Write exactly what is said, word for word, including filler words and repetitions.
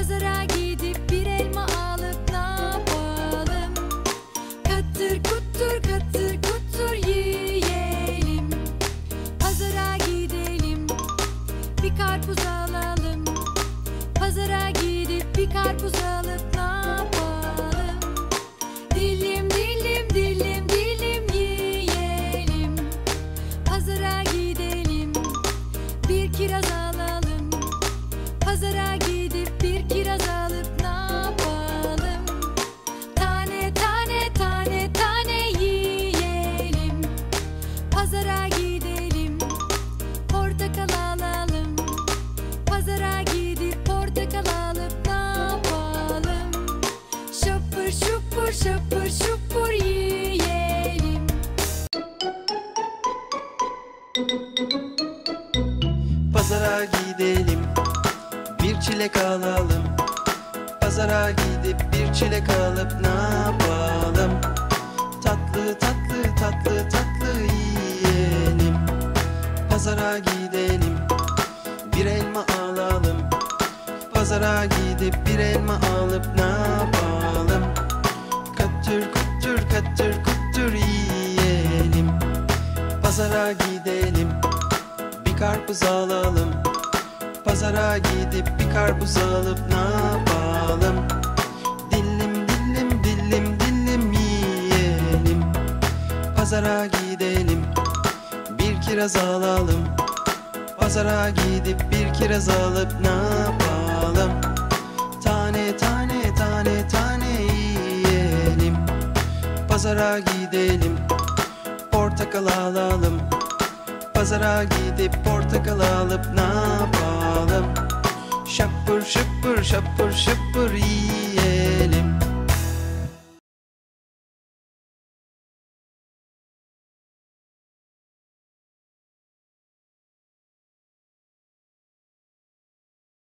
Pazara gidip bir elma alıp ne yapalım? Katır kutur katır kutur yiyelim. Pazara gidelim, bir karpuz alalım. Pazara gidip bir karpuz alıp ne yapalım? Dilim dilim dilim dilim yiyelim. Pazara gidelim, bir kiraz alalım. Pazara gidip bir kiraz alıp ne yapalım? Tane tane tane tane yiyelim. Pazara gidelim, portakal alalım. Pazara gidip portakal alıp ne yapalım? Şapır şupur şapır şupur yiyelim. Pazara gidelim, bir çilek alalım. Pazara gidip bir çilek alıp ne yapalım? Tatlı tatlı tatlı tatlı yiyelim. Pazara gidelim, bir elma alalım. Pazara gidip bir elma alıp ne yapalım? Katır kutur katır kutur yiyelim. Pazara gidelim, bir karpuz alalım. Pazara gidip bir karpuz alıp ne yapalım? Dilim dilim dilim dilim yiyelim. Pazara gidelim, bir kiraz alalım. Pazara gidip bir kiraz alıp ne yapalım? Tane tane tane tane yiyelim. Pazara gidelim, portakal alalım. Pazara gidip portakal alıp ne yapalım? Şapır şıpır şapır şıpır yiyelim.